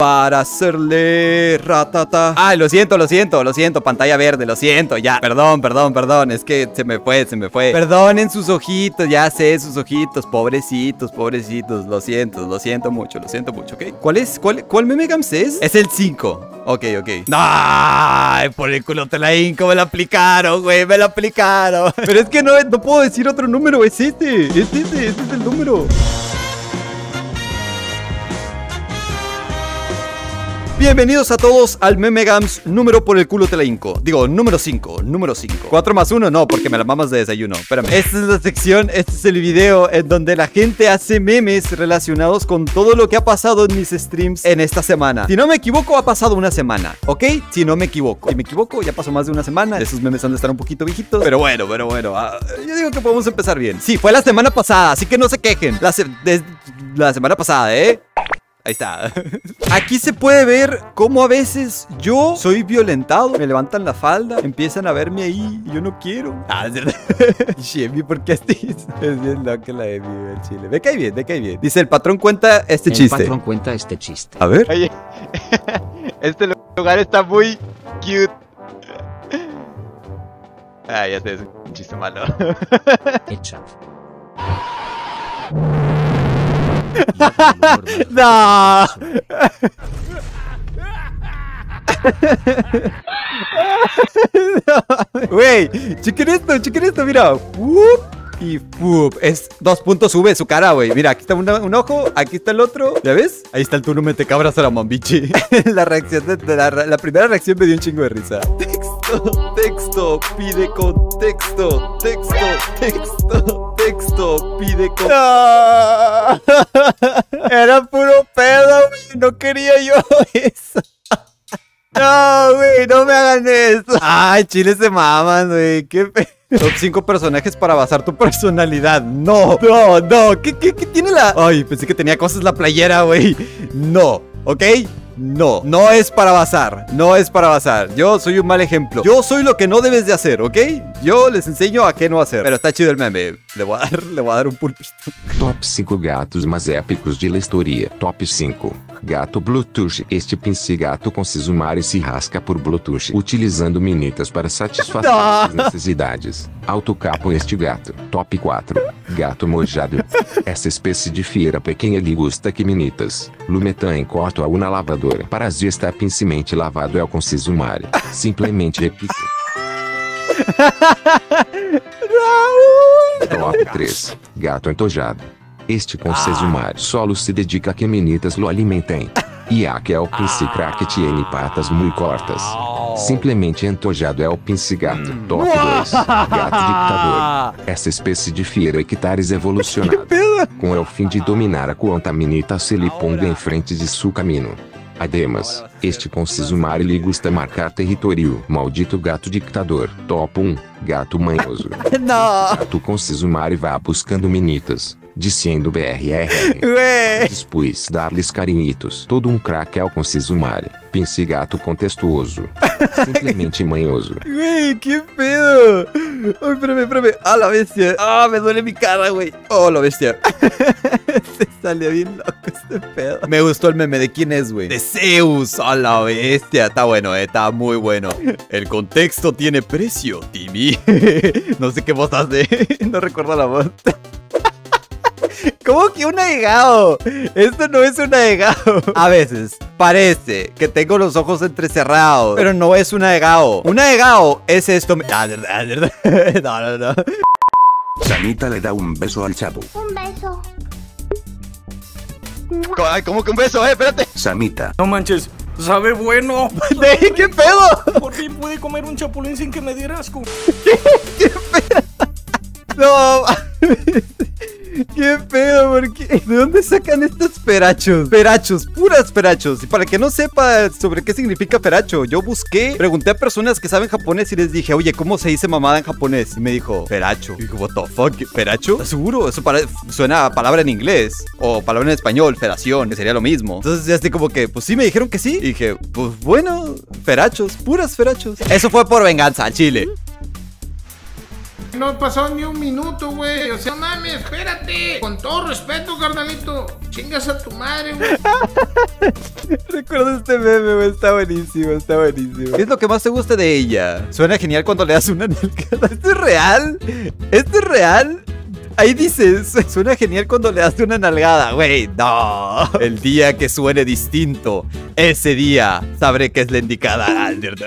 para hacerle ratata. Ay, lo siento, pantalla verde, lo siento, ya. Perdón, es que se me fue. Perdonen sus ojitos, ya sé, sus ojitos, pobrecitos. Lo siento mucho, ¿ok? ¿Cuál Memegams es? Es el 5. Ok. Ay, por el culo te la hinco, me lo aplicaron, güey, Pero es que no puedo decir otro número, es este es el número. Bienvenidos a todos al Memegams número por el culo te la hinco. Digo, número 5. 4 más 1, no, porque me la mamas de desayuno. Espérame. Esta es la sección, este es el video en donde la gente hace memes relacionados con todo lo que ha pasado en mis streams en esta semana. Si no me equivoco, ha pasado una semana, ¿ok? Si no me equivoco. Si me equivoco, ya pasó más de una semana. Esos memes han de estar un poquito viejitos. Pero bueno. Yo digo que podemos empezar bien. Sí, fue la semana pasada, así que no se quejen. La semana pasada, ¿eh? Ahí está. Aquí se puede ver cómo a veces yo soy violentado. Me levantan la falda, empiezan a verme ahí y yo no quiero. Ah, es verdad. Shemi, ¿por qué así? Es bien loca la Emi, el chile. Me cae bien. Dice, el patrón cuenta este chiste. El patrón cuenta este chiste. A ver. Oye, este lugar está muy cute. Ah, ya sé, es un chiste malo. Hecha. No. Güey, chequen esto, mira. Y es 2 puntos, sube su cara, güey. Mira, aquí está un ojo, aquí está el otro. ¿Ya ves? Ahí está el turno mete cabras a la mambichi. La reacción la primera reacción me dio un chingo de risa. Texto, pide contexto. Texto, pide contexto. No. Era puro pedo, güey. No quería yo eso. No, güey, no me hagan eso. Ay, chile se maman, güey. Qué pedo. Top 5 personajes para basar tu personalidad. No. ¿Qué tiene la...? Ay, pensé que tenía cosas la playera, güey. No, ¿ok? No es para basar. Yo soy un mal ejemplo. Yo soy lo que no debes de hacer, ¿ok? Yo les enseño a qué no hacer. Pero está chido el meme. Le voy a dar un pulpito. Top 5 gatos mais épicos de la historia. Top 5. Gato Bluetooth. Este pince-gato com Sisumari se rasca por Bluetooth, utilizando minitas para satisfazer suas necessidades. Autocapo este gato. Top 4. Gato mojado. Essa espécie de fiera pequena lhe gusta que minitas. Lumetan enquanto a una lavadora. Parasita está pincemente lavado é com Sisumari. Simplesmente épico. Top 3. Gato entojado. Este com Sisumari solo se dedica a que menitas lo alimentem. E aqui é o pince craque tiene patas muito cortas. Simplesmente entojado é o pince gato. Top 2. Gato dictador. Essa espécie de fiera hectares evolucionado. Com o fim de dominar a quanta menita se lhe ponga em frente de seu caminho. Ademais, este com Sisumari lhe gusta marcar território. Maldito gato dictador. Top 1. Gato manhoso. Gato com Sisumari vá buscando menitas. Dizendo BRR. Depois dar-lhes carinhitos. Todo um craque é o com Sisumari. Pince gato contestuoso. Simplesmente manhoso. Güey, qué pedo. Ay, espérame. Ah, la bestia. Ah, me duele mi cara, güey. Oh, la bestia. Se salió bien loco este pedo. Me gustó el meme. ¿De quién es, güey? De Zeus. A la bestia. Está bueno, está muy bueno. El contexto tiene precio, Timmy. No sé qué voz hace. No recuerdo la voz. ¿Cómo que un ahegao? Esto no es un ahegao. A veces parece que tengo los ojos entrecerrados, pero no es un ahegao. Un ahegao es esto. No. Samita le da un beso al Chapo. Un beso. Ay, ¿cómo que un beso? Espérate. Samita. No manches, sabe bueno. ¿Qué pedo? Por fin pude comer un chapulín sin que me diera asco. ¿Qué pedo? No. ¿Qué pedo? ¿Por qué? ¿De dónde sacan estos ferachos? Ferachos, puras ferachos. Y para el que no sepa sobre qué significa feracho, yo busqué, pregunté a personas que saben japonés y les dije, oye, ¿cómo se dice mamada en japonés? Y me dijo, feracho. Y dije, what the fuck, ¿feracho? ¿Estás seguro? Eso suena a palabra en inglés o palabra en español, feración, que sería lo mismo. Entonces ya estoy como que, pues sí, me dijeron que sí. Y dije, pues bueno, ferachos, puras ferachos. Eso fue por venganza, al chile. No pasó ni un minuto, güey. O sea, no mames, espérate. Con todo respeto, carnalito. Chingas a tu madre, güey. Recuerdo este meme, güey. Está buenísimo, está buenísimo. ¿Qué es lo que más te gusta de ella? Suena genial cuando le das una nalgada. ¿Esto es real? ¿Esto es real? Ahí dices, suena genial cuando le das una nalgada, güey. No. El día que suene distinto, ese día sabré que es la indicada.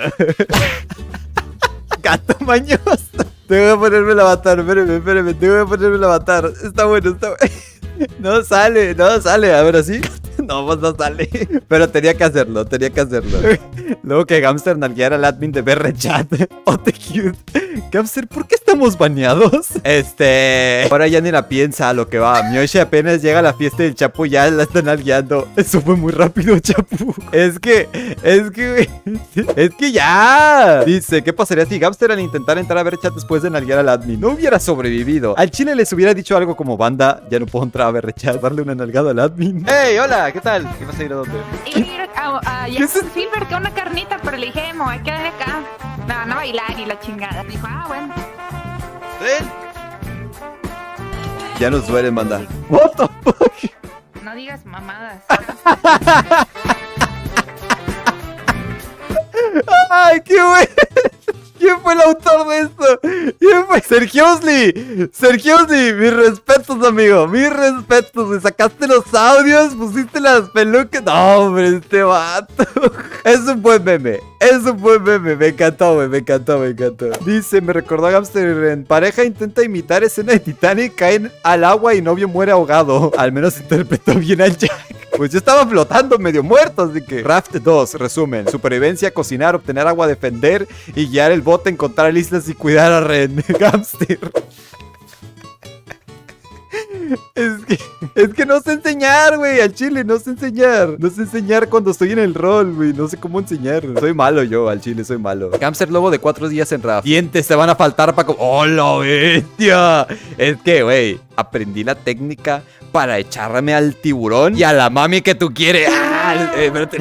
Gato mañoso. Tengo que ponerme el avatar, espérame, tengo que ponerme el avatar. Está bueno, está bueno. No sale, a ver así. No, pues no sale. Pero tenía que hacerlo. Luego que Gamster nalgueara al admin de BRChat. Oh, te cute. Gamster, ¿por qué estamos baneados? Ahora ya ni la piensa a lo que va. Miyoshi apenas llega a la fiesta del Chapu, ya la están nalgueando. Eso fue muy rápido, Chapu. Es que ya. Dice, ¿qué pasaría si Gamster al intentar entrar a BRChat después de nalguear al admin no hubiera sobrevivido? Al chile les hubiera dicho algo como, banda, ya no puedo entrar a BRChat, darle una nalgada al admin. Hey, hola, ¿qué tal? ¿Qué vas a ir a dónde? Ir a Silver, que una carnita, pero le dije, me voy a quedar acá. Me van a bailar y la chingada. Me dijo, bueno. ¿Ven? Ya nos duelen, banda. What the fuck? No digas mamadas. Ay, qué bueno. ¿Quién fue el autor de esto? ¿Quién fue? Sergiosli, mis respetos, amigo. Mis respetos. Me sacaste los audios, pusiste las pelucas. No, hombre, este vato. Es un buen meme. Me encantó, güey. Me encantó. Dice, me recordó a Gamster. En pareja intenta imitar escena de Titanic, caen al agua y novio muere ahogado. Al menos interpretó bien al Jack. Pues yo estaba flotando medio muerto, así que... Raft 2, resumen. Supervivencia, cocinar, obtener agua, defender y guiar el bote, encontrar islas y cuidar a Ren. Gamster. Es que no sé enseñar, güey. Al chile no sé enseñar. No sé enseñar cuando estoy en el rol, güey. No sé cómo enseñar. Soy malo yo, al chile soy malo. Gamster lobo de 4 días en Raft. Dientes te van a faltar para... ¡Oh, la bestia! Es que, güey, aprendí la técnica para echarme al tiburón y a la mami que tú quieres. ¡Ah! Espérate.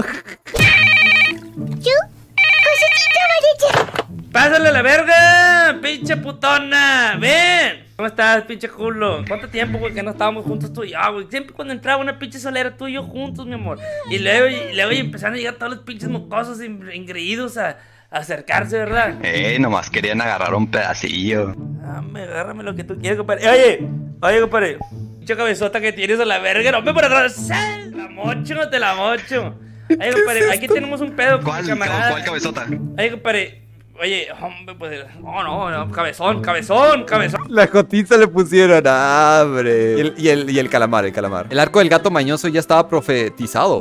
¡Pásale la verga! ¡Pinche putona! ¡Ven! ¿Cómo estás, pinche culo? ¿Cuánto tiempo, güey, que no estábamos juntos tú y yo, güey? Siempre cuando entraba una pinche solera, tú y yo juntos, mi amor. Y luego empezaron a llegar todos los pinches mocosos engreídos a acercarse, ¿verdad? Nomás querían agarrar un pedacillo. Agárrame lo que tú quieres, compadre. Oye, compadre. Pinche cabezota que tienes a la verga. No me por atrás. Te la mocho. Oye, compadre, aquí tenemos un pedo con mi camarada. ¿Cuál cabezota? Oye, compadre. Oye, hombre, pues... No, cabezón. La jotiza le pusieron, hombre. Y el calamar. El arco del gato mañoso ya estaba profetizado.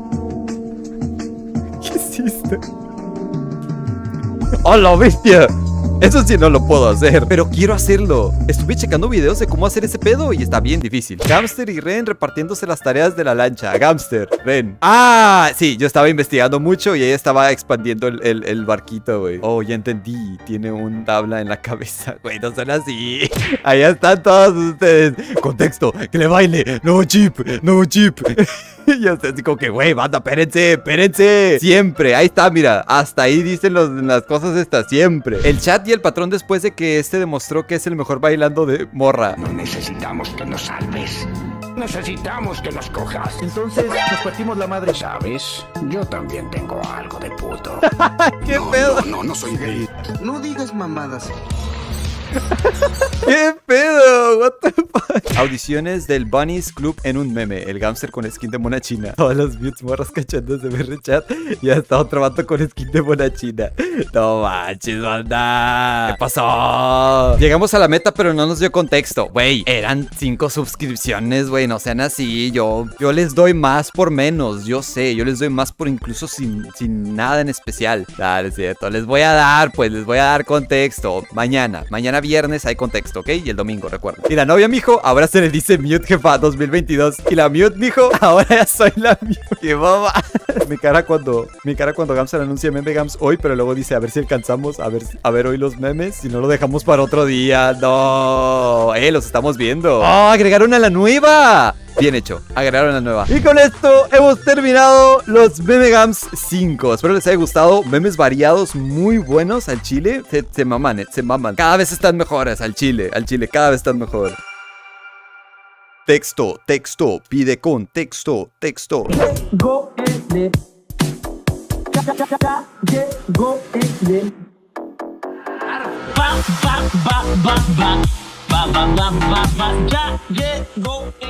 ¿Qué hiciste? ¡Oh, la bestia! Eso sí no lo puedo hacer, pero quiero hacerlo. Estuve checando videos de cómo hacer ese pedo y está bien difícil. Gamster y Ren repartiéndose las tareas de la lancha. Gamster, Ren. Ah, sí, yo estaba investigando mucho y ella estaba expandiendo el barquito, güey. Oh, ya entendí. Tiene un tabla en la cabeza. Güey, no son así. Allá están todos ustedes. Contexto, que le baile. Nuevo chip. Y yo así como que, güey, banda, espérense. Siempre, ahí está, mira. Hasta ahí dicen las cosas estas, siempre. El chat y el patrón después de que demostró que es el mejor bailando de morra. No necesitamos que nos salves. Necesitamos que nos cojas. Entonces nos partimos la madre. ¿Sabes? Yo también tengo algo de puto. ¿Qué pedo? No soy gay. No digas mamadas. ¿Qué pedo? What the fuck? Audiciones del Bunnies Club en un meme. El Gamster con skin de mona china. Todas las mutes morras cachándose de BRChat. Y hasta otro vato con skin de mona china. No manches, banda. ¿Qué pasó? Llegamos a la meta, pero no nos dio contexto. Güey, eran 5 suscripciones, güey. No sean así. Yo les doy más por menos. Yo sé, yo les doy más por incluso sin nada en especial. Dale, es cierto. Les voy a dar contexto. Mañana viernes hay contexto, ¿ok? Y el domingo, recuerda. Y la novia, mijo, ahora se le dice mute, jefa, 2022. Y la mute, mijo, ahora ya soy la mute. ¡Qué boba! Mi cara cuando Gamster anuncia meme Gams hoy, pero luego dice, a ver si alcanzamos, a ver hoy los memes. Si no lo dejamos para otro día. No, los estamos viendo. ¡Oh, agregaron a la nueva! Bien hecho, agregaron la nueva. Y con esto hemos terminado los Meme Gams 5. Espero les haya gustado. Memes variados, muy buenos al chile. Se maman, se maman. Cada vez están mejores al chile, cada vez están mejor. Texto, texto, pide contexto, texto. Llegó el llegó el ya llegó